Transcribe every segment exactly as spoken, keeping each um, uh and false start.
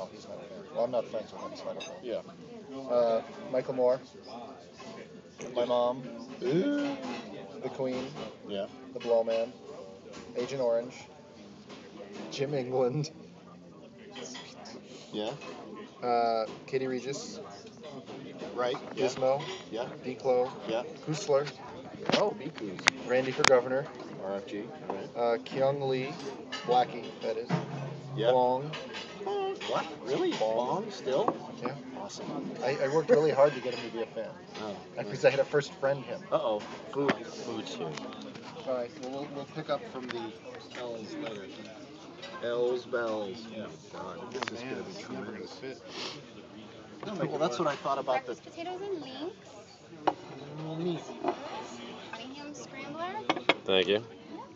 No, he's not a fan. Well, I'm not friends with him, so I don't know. Yeah. Uh, Michael Moore. My mom. Ooh. The Queen. Yeah. The Blowman. Agent Orange. Jim England. Yeah. Uh, Katie Regis. Right. Yeah. Gizmo. Yeah. Declo. Yeah. Kusler. Oh, Bikoos. Randy for governor. R F G. All right. Uh, Kyung Lee. Blackie, that is. Yeah. Bong. What? Really? Bong. Bong still? Yeah. Awesome. I, I worked really hard to get him to be a fan. Oh. Because I had to first friend him. Uh oh. Food. Food's here. All right. Well, we'll we'll pick up from the L's later. L's bells. Oh God, this is gonna be tremendous. Well, that's what I thought about the. Breakfast potatoes and links. Meat. Honey ham scrambler. Thank you.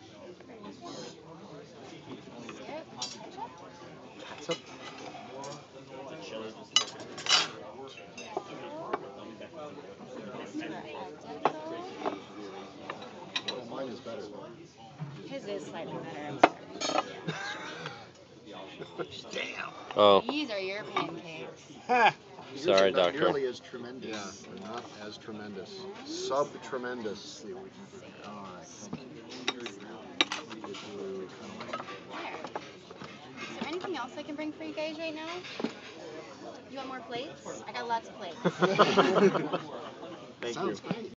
Syrup. Ketchup. Ketchup. Well, mine is better though. His is slightly better. I'm sorry. Damn. Oh, These are your pancakes. Ha! sorry, Not doctor. nearly as tremendous. Yeah, they're not as tremendous. Sub tremendous. All right. There. Is there anything else I can bring for you guys right now? You want more plates? I got lots of plates. Thank Sounds you. great.